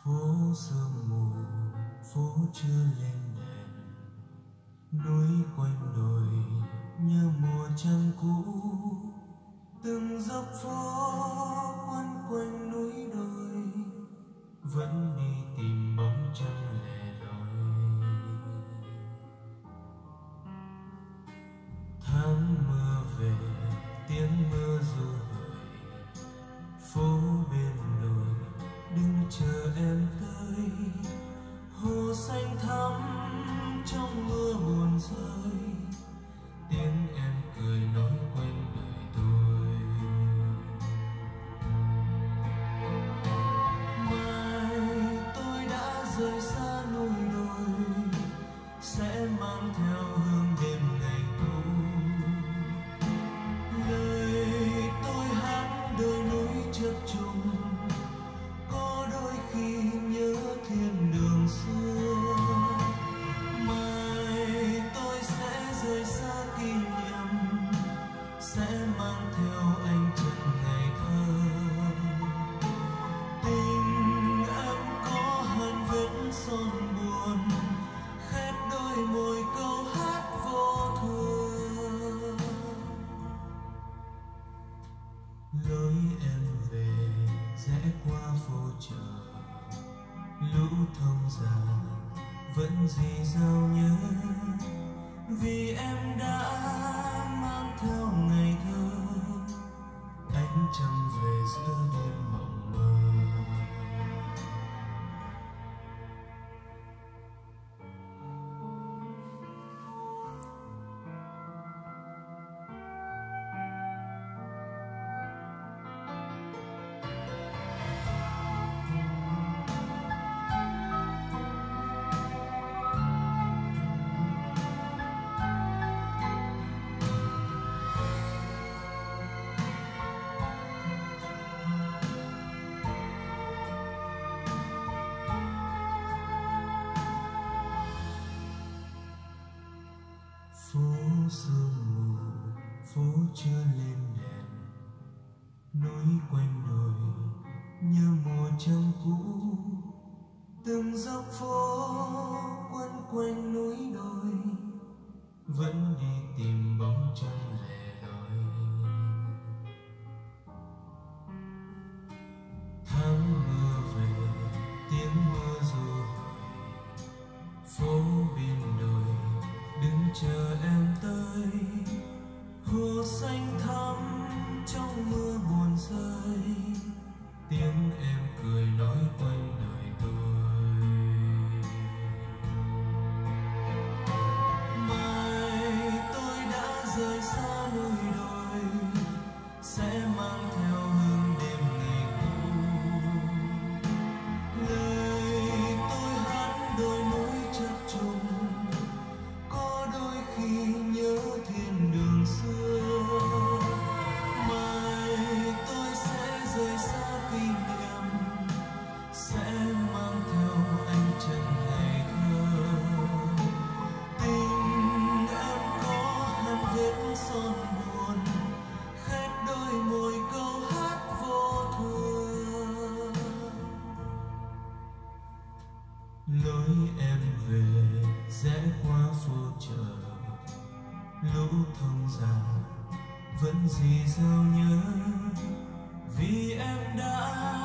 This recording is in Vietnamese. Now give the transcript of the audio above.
phố sương mù, phố chưa lên đèn, núi quanh đồi như mùa trăng cũ. Từng dốc phố quấn quanh núi đồi, vẫn đi tìm bóng trăng lẻ loi. Tháng mưa về, tiếng mưa ru hời, phố bên đồi đứng chờ em tới. Hồ xanh thắm trong mưa buồn rơi, tiếng em cười nói quanh đời tôi. Mai tôi đã rời xa núi đồi, sẽ mang theo hương đêm ngày cũ. Lời tôi hát đôi núi chập trùng, có đôi khi nhớ thiên đường xưa. Mai tôi sẽ rời xa kỷ niệm, sẽ mang theo anh chân ngày thơ. Tình em có hằn vết son buồn, khét đôi môi câu hát vô thường. Lối em về rẽ qua phố chợ, lũ thông già vẫn rì rào nhớ, vì em đã mang theo ngày thơ. Ánh trăng về giữa đêm mộng mơ. Phố sương mù, phố chưa lên đèn, núi quanh đồi như mùa trăng cũ. Từng dốc phố quấn quanh núi đồi, vẫn đi tìm bóng trăng lẻ loi. Tháng mưa về, tiếng mưa ru hời, phố bên đồi đứng chờ em tới. Hồ xanh thắm trong mưa buồn rơi, tiếng em cười nói quanh đời tôi. Mai tôi đã rời xa núi đồi, sẽ mang theo hương đêm ngày cũ. Lời tôi hát đôi núi chập trùng, có đôi khi nhớ thiên đường xưa. Mai tôi sẽ rời xa kỷ niệm, sẽ mang theo anh chân ngày thơ. Tình em có hằn vết son buồn, khét đôi môi câu hát vô thường. Lối em về rẽ qua phố chợ, lũ thông già vẫn rì rào nhớ, vì em đã